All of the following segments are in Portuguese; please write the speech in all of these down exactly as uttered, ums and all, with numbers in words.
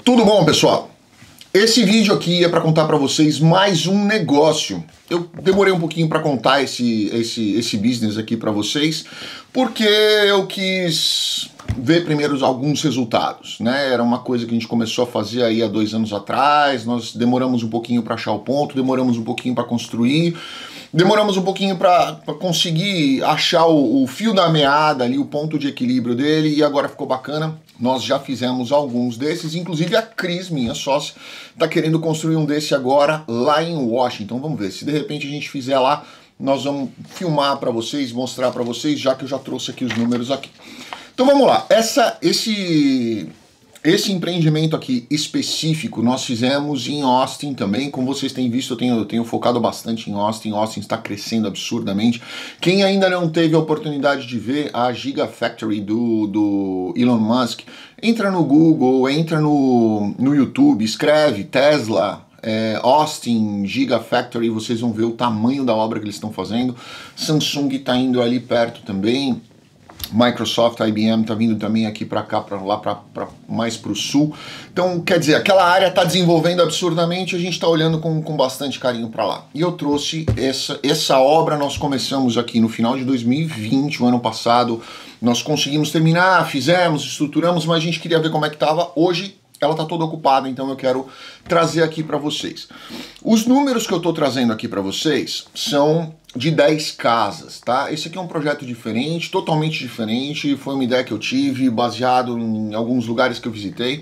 Tudo bom, pessoal? Esse vídeo aqui é para contar para vocês mais um negócio. Eu demorei um pouquinho para contar esse, esse, esse business aqui para vocês, porque eu quis ver primeiro alguns resultados, né? Era uma coisa que a gente começou a fazer aí há dois anos atrás, nós demoramos um pouquinho para achar o ponto, demoramos um pouquinho para construir, demoramos um pouquinho para conseguir achar o, o fio da meada ali, o ponto de equilíbrio dele, e agora ficou bacana. Nós já fizemos alguns desses, inclusive a Cris, minha sócia, está querendo construir um desse agora lá em Washington. Vamos ver, se de repente a gente fizer lá, nós vamos filmar para vocês, mostrar para vocês, já que eu já trouxe aqui os números aqui. Então vamos lá, Essa, esse, esse empreendimento aqui específico nós fizemos em Austin também. Como vocês têm visto, eu tenho, eu tenho focado bastante em Austin. Austin está crescendo absurdamente. Quem ainda não teve a oportunidade de ver a Gigafactory do, do Elon Musk, entra no Google, entra no, no YouTube, escreve Tesla, É, Austin Gigafactory, vocês vão ver o tamanho da obra que eles estão fazendo. Samsung está indo ali perto também, Microsoft, I B M está vindo também aqui para cá, para lá, pra, pra, mais para o sul. Então, quer dizer, aquela área está desenvolvendo absurdamente, a gente está olhando com, com bastante carinho para lá. E eu trouxe essa, essa obra, nós começamos aqui no final de dois mil e vinte, o ano passado, nós conseguimos terminar, fizemos, estruturamos, mas a gente queria ver como é que estava. Hoje ela está toda ocupada, então eu quero trazer aqui para vocês. Os números que eu estou trazendo aqui para vocês são de dez casas, tá? Esse aqui é um projeto diferente, totalmente diferente, foi uma ideia que eu tive, baseado em alguns lugares que eu visitei,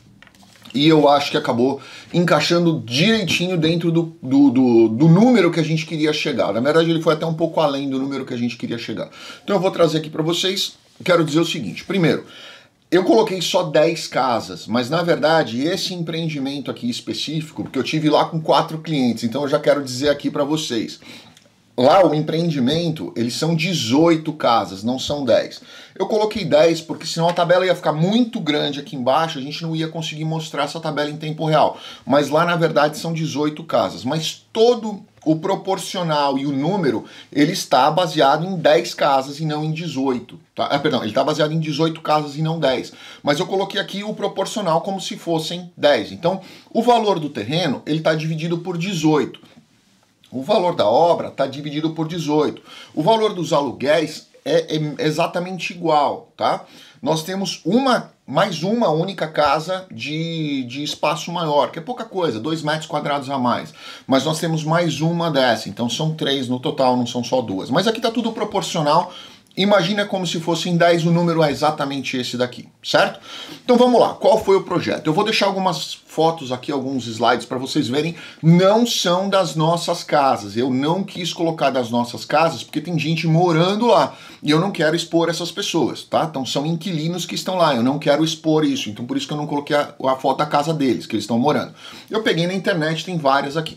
e eu acho que acabou encaixando direitinho dentro do, do, do, do número que a gente queria chegar. Na verdade, ele foi até um pouco além do número que a gente queria chegar. Então eu vou trazer aqui para vocês, quero dizer o seguinte: primeiro, eu coloquei só dez casas, mas na verdade esse empreendimento aqui específico, porque eu tive lá com quatro clientes, então eu já quero dizer aqui para vocês, lá o empreendimento, eles são dezoito casas, não são dez. Eu coloquei dez porque senão a tabela ia ficar muito grande aqui embaixo, a gente não ia conseguir mostrar essa tabela em tempo real. Mas lá na verdade são dezoito casas, mas todo o proporcional e o número, ele está baseado em dez casas e não em dezoito. Tá? Ah, perdão, ele está baseado em dezoito casas e não dez. Mas eu coloquei aqui o proporcional como se fossem dez. Então, o valor do terreno, ele está dividido por dezoito. O valor da obra está dividido por dezoito. O valor dos aluguéis é, é exatamente igual, tá? Nós temos uma, mais uma única casa de, de espaço maior, que é pouca coisa, dois metros quadrados a mais. Mas nós temos mais uma dessa, então são três no total, não são só duas. Mas aqui está tudo proporcional. Imagina como se fossem dez, o número é exatamente esse daqui, certo? Então vamos lá, qual foi o projeto? Eu vou deixar algumas fotos aqui, alguns slides para vocês verem. Não são das nossas casas, eu não quis colocar das nossas casas porque tem gente morando lá e eu não quero expor essas pessoas, tá? Então são inquilinos que estão lá, eu não quero expor isso, então por isso que eu não coloquei a, a foto da casa deles, que eles estão morando. Eu peguei na internet, tem várias aqui.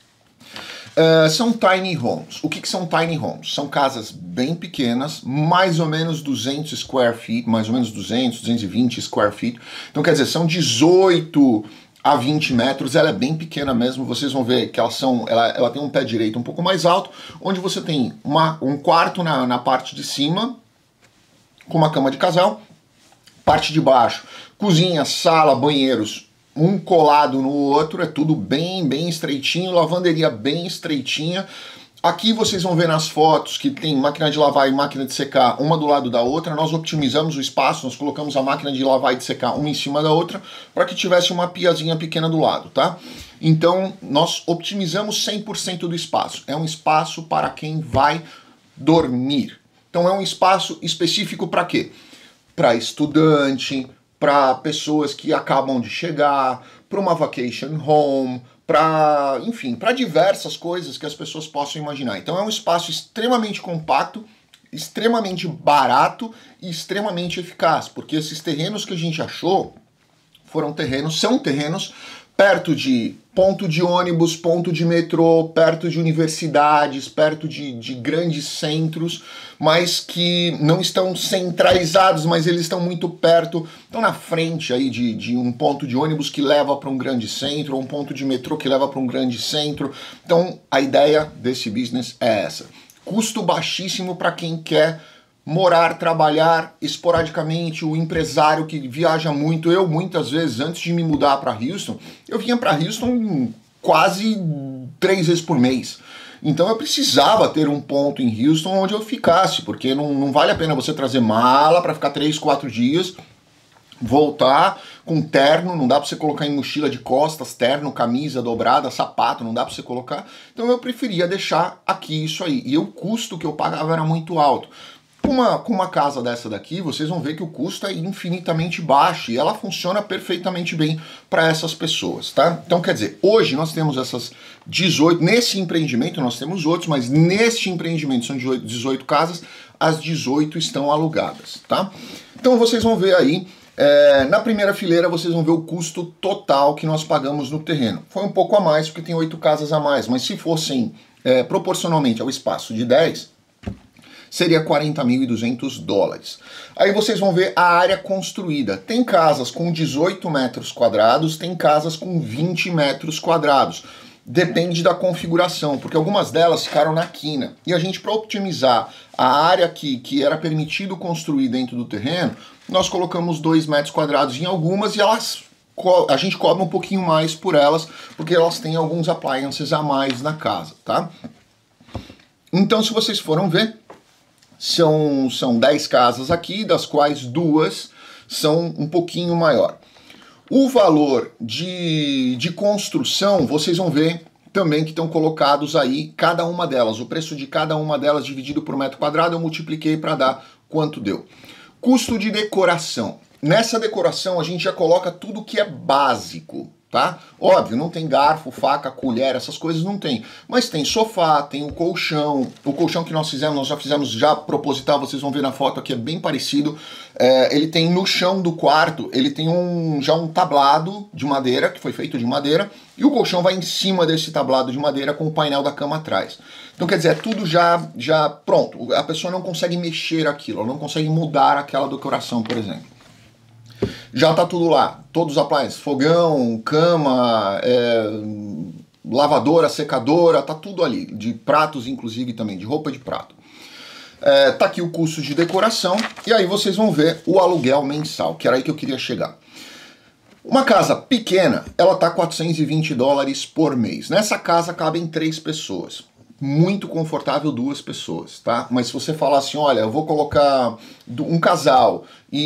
Uh, são tiny homes. O que, que são tiny homes? São casas bem pequenas, mais ou menos duzentos square feet, mais ou menos duzentos, duzentos e vinte square feet. Então quer dizer, são dezoito a vinte metros, ela é bem pequena mesmo, vocês vão ver que elas são, ela, ela tem um pé direito um pouco mais alto, onde você tem uma, um quarto na, na parte de cima, com uma cama de casal, parte de baixo, cozinha, sala, banheiros, um colado no outro, é tudo bem, bem estreitinho, lavanderia bem estreitinha. Aqui vocês vão ver nas fotos que tem máquina de lavar e máquina de secar uma do lado da outra. Nós optimizamos o espaço, nós colocamos a máquina de lavar e de secar uma em cima da outra para que tivesse uma piazinha pequena do lado, tá? Então nós optimizamos cem por cento do espaço. É um espaço para quem vai dormir. Então é um espaço específico para quê? Para estudante, para pessoas que acabam de chegar, para uma vacation home, para, enfim, para diversas coisas que as pessoas possam imaginar. Então é um espaço extremamente compacto, extremamente barato e extremamente eficaz, porque esses terrenos que a gente achou foram terrenos, são terrenos perto de ponto de ônibus, ponto de metrô, perto de universidades, perto de, de grandes centros, mas que não estão centralizados, mas eles estão muito perto, estão na frente aí de, de um ponto de ônibus que leva para um grande centro, ou um ponto de metrô que leva para um grande centro. Então a ideia desse business é essa. Custo baixíssimo para quem quer morar, trabalhar esporadicamente, o empresário que viaja muito. Eu, muitas vezes, antes de me mudar para Houston, eu vinha para Houston quase três vezes por mês. Então eu precisava ter um ponto em Houston onde eu ficasse, porque não, não vale a pena você trazer mala para ficar três, quatro dias, voltar com terno, não dá para você colocar em mochila de costas, terno, camisa dobrada, sapato, não dá para você colocar. Então eu preferia deixar aqui isso aí. E o custo que eu pagava era muito alto. Com uma, com uma casa dessa daqui, vocês vão ver que o custo é infinitamente baixo e ela funciona perfeitamente bem para essas pessoas, tá? Então, quer dizer, hoje nós temos essas dezoito, nesse empreendimento nós temos outros, mas neste empreendimento são dezoito casas, as dezoito estão alugadas, tá? Então vocês vão ver aí, é, na primeira fileira vocês vão ver o custo total que nós pagamos no terreno. Foi um pouco a mais, porque tem oito casas a mais, mas se fossem é, proporcionalmente ao espaço de dez, seria quarenta mil e duzentos dólares. Aí vocês vão ver a área construída. Tem casas com dezoito metros quadrados, tem casas com vinte metros quadrados. Depende da configuração, porque algumas delas ficaram na quina. E a gente, para otimizar a área que, que era permitido construir dentro do terreno, nós colocamos dois metros quadrados em algumas e elas, a gente cobra um pouquinho mais por elas, porque elas têm alguns appliances a mais na casa, tá? Então, se vocês foram ver, São, são dez casas aqui, das quais duas são um pouquinho maior. O valor de, de construção, vocês vão ver também que estão colocados aí, cada uma delas. O preço de cada uma delas dividido por metro quadrado, eu multipliquei para dar quanto deu. Custo de decoração. Nessa decoração a gente já coloca tudo que é básico, tá? Óbvio, não tem garfo, faca, colher, essas coisas não tem. Mas tem sofá, tem o colchão. O colchão que nós fizemos, nós já fizemos já proposital, vocês vão ver na foto aqui, é bem parecido. É, ele tem no chão do quarto, ele tem um, já um tablado de madeira, que foi feito de madeira, e o colchão vai em cima desse tablado de madeira com o painel da cama atrás. Então quer dizer, é tudo já, já pronto. A pessoa não consegue mexer aquilo, ela não consegue mudar aquela decoração, por exemplo. Já tá tudo lá, todos os appliances, fogão, cama, é, lavadora, secadora, tá tudo ali, de pratos inclusive também, de roupa de prato. É, tá aqui o custo de decoração, e aí vocês vão ver o aluguel mensal, que era aí que eu queria chegar. Uma casa pequena, ela tá quatrocentos e vinte dólares por mês. Nessa casa cabem três pessoas. Muito confortável duas pessoas, tá? Mas se você falar assim, olha, eu vou colocar um casal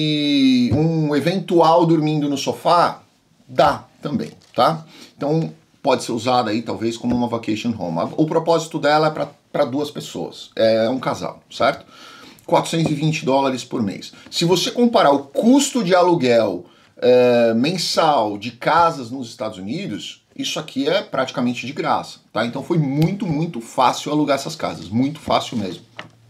e um eventual dormindo no sofá, dá também, tá? Então pode ser usada aí talvez como uma vacation home. O propósito dela é para duas pessoas, é um casal, certo? quatrocentos e vinte dólares por mês. Se você comparar o custo de aluguel é, mensal de casas nos Estados Unidos, isso aqui é praticamente de graça, tá? Então foi muito, muito fácil alugar essas casas, muito fácil mesmo.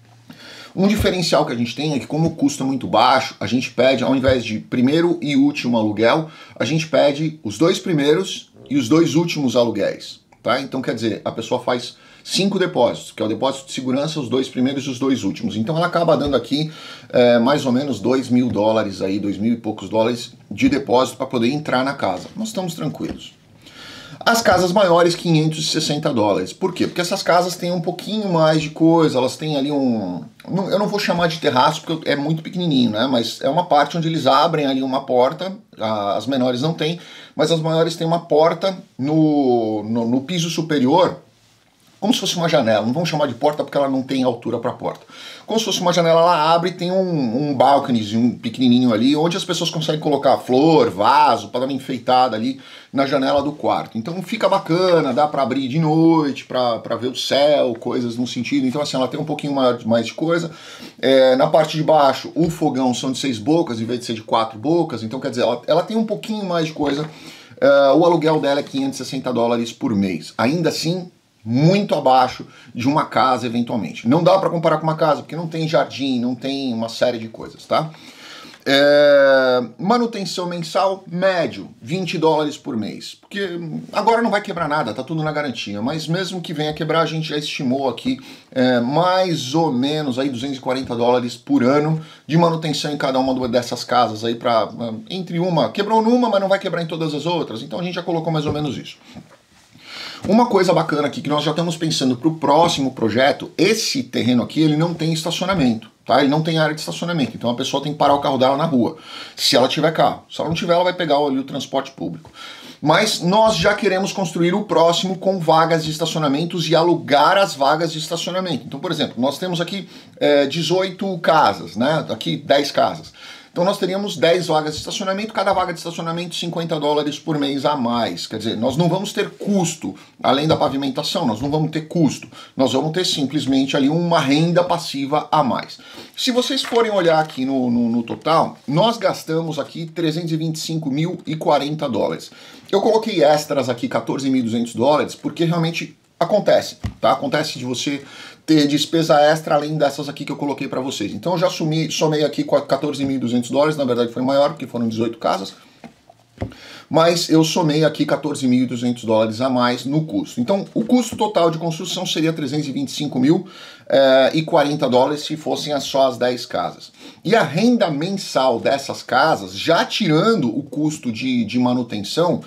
Um diferencial que a gente tem é que como o custo é muito baixo, a gente pede, ao invés de primeiro e último aluguel, a gente pede os dois primeiros e os dois últimos aluguéis, tá? Então quer dizer, a pessoa faz cinco depósitos, que é o depósito de segurança, os dois primeiros e os dois últimos. Então ela acaba dando aqui é, mais ou menos dois mil dólares aí, dois mil e poucos dólares de depósito para poder entrar na casa. Nós estamos tranquilos. As casas maiores, quinhentos e sessenta dólares. Por quê? Porque essas casas têm um pouquinho mais de coisa, elas têm ali um... Eu não vou chamar de terraço porque é muito pequenininho, né? Mas é uma parte onde eles abrem ali uma porta, as menores não têm, mas as maiores têm uma porta no, no, no piso superior, como se fosse uma janela. Não vamos chamar de porta porque ela não tem altura para porta. Como se fosse uma janela, ela abre e tem um, um balconyzinho pequenininho ali, onde as pessoas conseguem colocar flor, vaso, para dar uma enfeitada ali na janela do quarto. Então fica bacana, dá para abrir de noite, para ver o céu, coisas no sentido. Então assim, ela tem um pouquinho mais, mais de coisa. É, na parte de baixo, o fogão são de seis bocas, em vez de ser de quatro bocas. Então quer dizer, ela, ela tem um pouquinho mais de coisa. É, o aluguel dela é quinhentos e sessenta dólares por mês. Ainda assim, muito abaixo de uma casa eventualmente. Não dá para comparar com uma casa, porque não tem jardim, não tem uma série de coisas, tá? É, manutenção mensal, médio, vinte dólares por mês. Porque agora não vai quebrar nada, tá tudo na garantia. Mas mesmo que venha quebrar, a gente já estimou aqui é, mais ou menos aí duzentos e quarenta dólares por ano de manutenção em cada uma dessas casas aí para entre uma, quebrou numa, mas não vai quebrar em todas as outras. Então a gente já colocou mais ou menos isso. Uma coisa bacana aqui que nós já estamos pensando para o próximo projeto, esse terreno aqui ele não tem estacionamento, tá? Ele não tem área de estacionamento, então a pessoa tem que parar o carro dela na rua, se ela tiver carro. Se ela não tiver, ela vai pegar ali o transporte público. Mas nós já queremos construir o próximo com vagas de estacionamentos e alugar as vagas de estacionamento. Então, por exemplo, nós temos aqui é, dezoito casas, né? Aqui dez casas. Então nós teríamos dez vagas de estacionamento, cada vaga de estacionamento cinquenta dólares por mês a mais. Quer dizer, nós não vamos ter custo, além da pavimentação, nós não vamos ter custo. Nós vamos ter simplesmente ali uma renda passiva a mais. Se vocês forem olhar aqui no, no, no total, nós gastamos aqui trezentos e vinte e cinco mil e quarenta dólares. Eu coloquei extras aqui, quatorze mil e duzentos dólares, porque realmente acontece, tá? Acontece de você ter despesa extra além dessas aqui que eu coloquei para vocês. Então eu já sumi, somei aqui quatorze mil e duzentos dólares, na verdade foi maior, porque foram dezoito casas, mas eu somei aqui quatorze mil e duzentos dólares a mais no custo. Então o custo total de construção seria trezentos e vinte e cinco mil e quarenta dólares se fossem só as dez casas. E a renda mensal dessas casas, já tirando o custo de, de manutenção,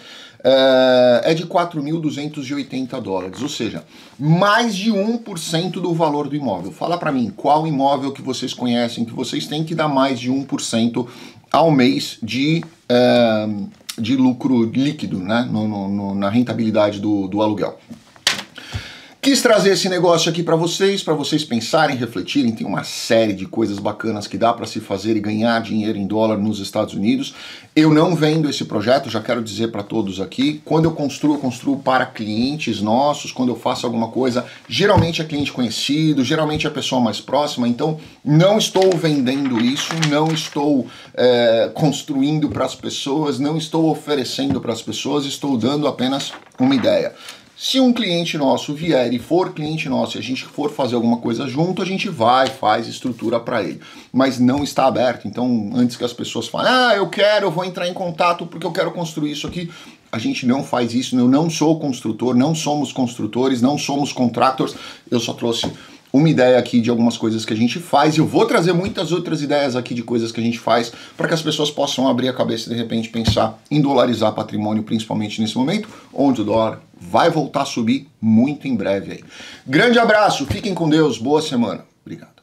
é de quatro mil duzentos e oitenta dólares, ou seja, mais de um por cento do valor do imóvel. Fala para mim, qual imóvel que vocês conhecem, que vocês têm que dar mais de um por cento ao mês de, é, de lucro líquido, né, no, no, na rentabilidade do, do aluguel. Quis trazer esse negócio aqui para vocês, para vocês pensarem, refletirem. Tem uma série de coisas bacanas que dá para se fazer e ganhar dinheiro em dólar nos Estados Unidos. Eu não vendo esse projeto, já quero dizer para todos aqui. Quando eu construo, eu construo para clientes nossos. Quando eu faço alguma coisa, geralmente é cliente conhecido, geralmente é a pessoa mais próxima. Então, não estou vendendo isso, não estou é, construindo para as pessoas, não estou oferecendo para as pessoas, estou dando apenas uma ideia. Se um cliente nosso vier e for cliente nosso e a gente for fazer alguma coisa junto, a gente vai, faz estrutura para ele. Mas não está aberto. Então, antes que as pessoas falem, ah, eu quero, eu vou entrar em contato porque eu quero construir isso aqui. A gente não faz isso. Eu não sou construtor, não somos construtores, não somos contractors. Eu só trouxe uma ideia aqui de algumas coisas que a gente faz, e eu vou trazer muitas outras ideias aqui de coisas que a gente faz para que as pessoas possam abrir a cabeça e de repente pensar em dolarizar patrimônio, principalmente nesse momento, onde o dólar vai voltar a subir muito em breve aí. Grande abraço, fiquem com Deus, boa semana. Obrigado.